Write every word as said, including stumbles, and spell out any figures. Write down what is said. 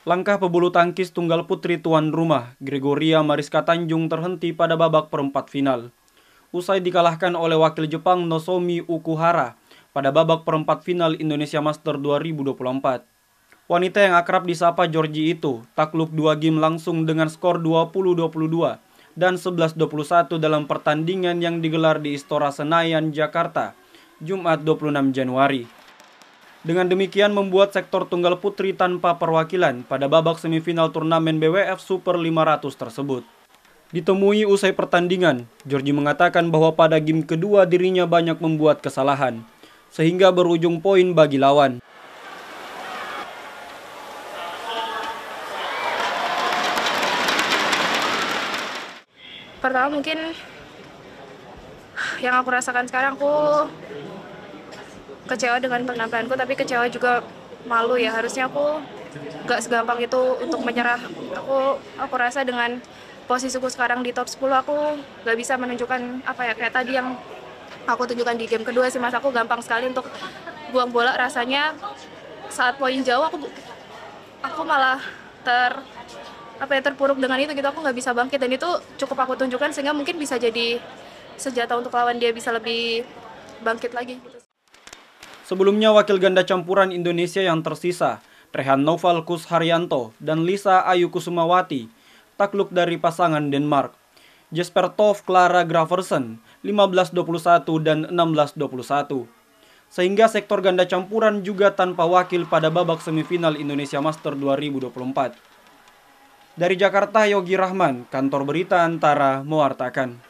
Langkah pebulu tangkis tunggal putri tuan rumah, Gregoria Mariska Tanjung terhenti pada babak perempat final. Usai dikalahkan oleh wakil Jepang Nozomi Okuhara pada babak perempat final Indonesia Master dua ribu dua puluh empat. Wanita yang akrab disapa Georgie itu takluk dua game langsung dengan skor dua puluh dua puluh dua dan sebelas dua puluh satu dalam pertandingan yang digelar di Istora Senayan, Jakarta, Jumat dua puluh enam Januari. Dengan demikian membuat sektor tunggal putri tanpa perwakilan pada babak semifinal turnamen B W F Super lima ratus tersebut. Ditemui usai pertandingan, Georgie mengatakan bahwa pada game kedua dirinya banyak membuat kesalahan, sehingga berujung poin bagi lawan. Pertama mungkin yang aku rasakan sekarang, aku kecewa dengan penampilanku, tapi kecewa juga malu ya. Harusnya aku gak segampang itu untuk menyerah. Aku aku rasa dengan posisiku sekarang di top sepuluh, aku gak bisa menunjukkan apa ya kayak tadi yang aku tunjukkan di game kedua sih mas. Aku gampang sekali untuk buang bola. Rasanya saat poin jauh aku aku malah ter apa ya terpuruk dengan itu gitu. Aku nggak bisa bangkit, dan itu cukup aku tunjukkan sehingga mungkin bisa jadi senjata untuk lawan dia bisa lebih bangkit lagi gitu. Sebelumnya, wakil ganda campuran Indonesia yang tersisa, Rehan Noval Kusharyanto dan Lisa Ayu Kusumawati, takluk dari pasangan Denmark, Jesper Toft Clara Graversen, lima belas dua puluh satu dan enam belas dua puluh satu. Sehingga sektor ganda campuran juga tanpa wakil pada babak semifinal Indonesia Master dua ribu dua puluh empat. Dari Jakarta, Yogi Rahman, Kantor Berita Antara, mewartakan.